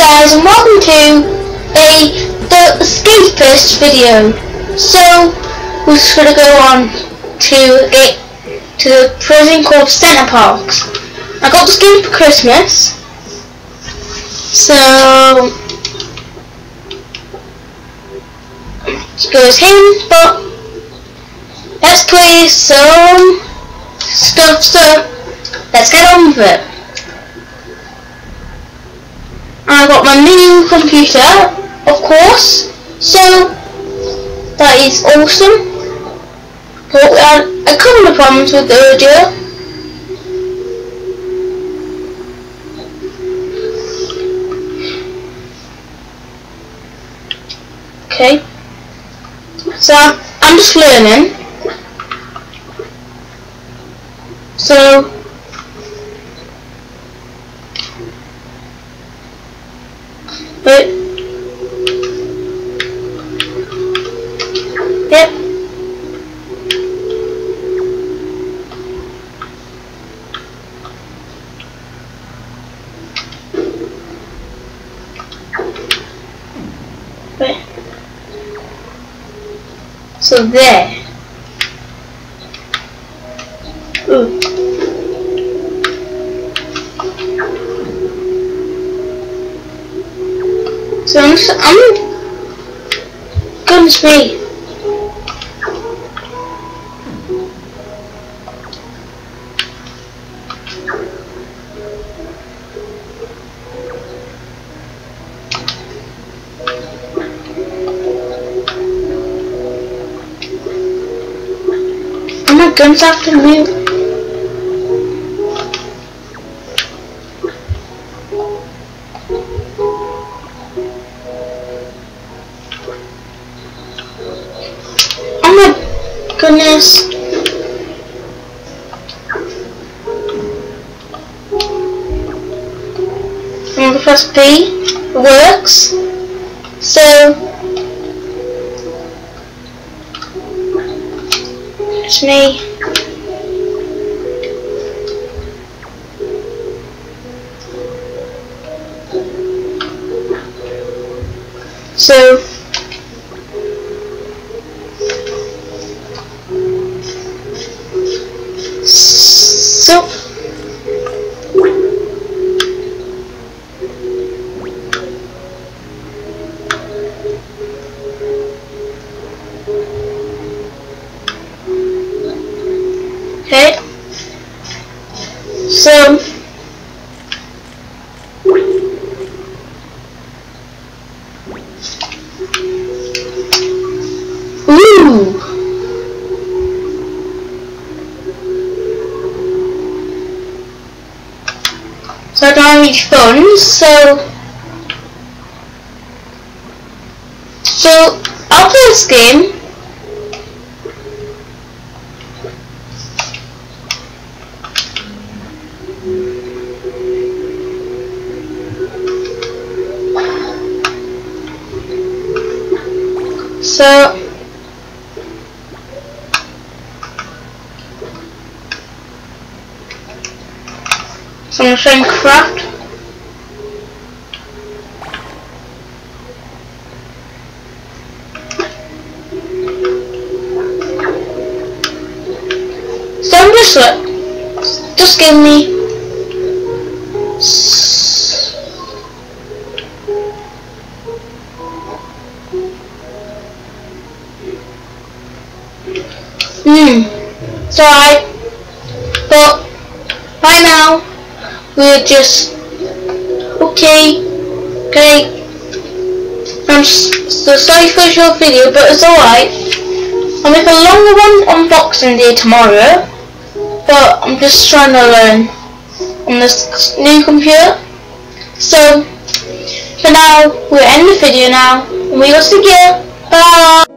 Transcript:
guys, and welcome to the Escapists video. So we're just gonna go on to the prison called Center Parks. I got this game for Christmas, so it goes in. But let's play some stuff. So let's get on with it. I got my new computer, of course, so that is awesome. But we had a couple of problems with the audio. Okay, so I'm just learning. So but yep. Wait. So there. Ooh. So goodness me. Oh my guns after me. Oh my goodness. I'm going to press B. It works. So it's me. So okay. So ooh. So I don't have any phones, so I'll play this game. So I'm gonna try and craft. So I'm just give me it's alright, but right now we're just okay. I'm so sorry for the short video, but it's alright. I'll make a longer one unboxing day tomorrow, but I'm just trying to learn on this new computer. So for now, we'll end the video now, and we will see you. Bye.